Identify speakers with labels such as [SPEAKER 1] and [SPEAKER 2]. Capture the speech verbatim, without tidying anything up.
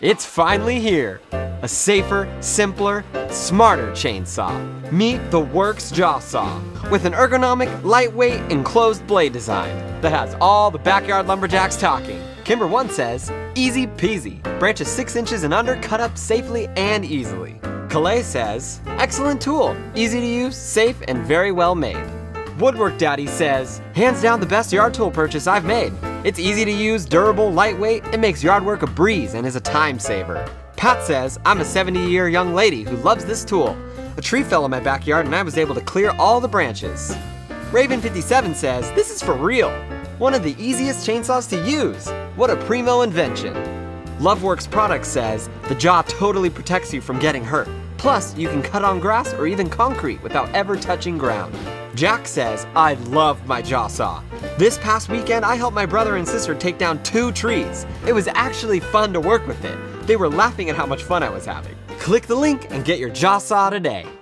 [SPEAKER 1] It's finally here. A safer, simpler, smarter chainsaw. Meet the Worx JawSaw with an ergonomic, lightweight, enclosed blade design that has all the backyard lumberjacks talking. Kimber one says, easy peasy. Branches six inches and under cut up safely and easily. Calais says, excellent tool, easy to use, safe, and very well made. Woodwork Daddy says, hands down the best yard tool purchase I've made. It's easy to use, durable, lightweight, it makes yard work a breeze and is a time saver. Pat says, I'm a seventy year young lady who loves this tool. A tree fell in my backyard and I was able to clear all the branches. Raven fifty-seven says, this is for real. One of the easiest chainsaws to use. What a primo invention. Loveworks Products says, the jaw totally protects you from getting hurt. Plus, you can cut on grass or even concrete without ever touching ground. Jack says, I love my JawSaw. This past weekend, I helped my brother and sister take down two trees. It was actually fun to work with it. They were laughing at how much fun I was having. Click the link and get your JawSaw today.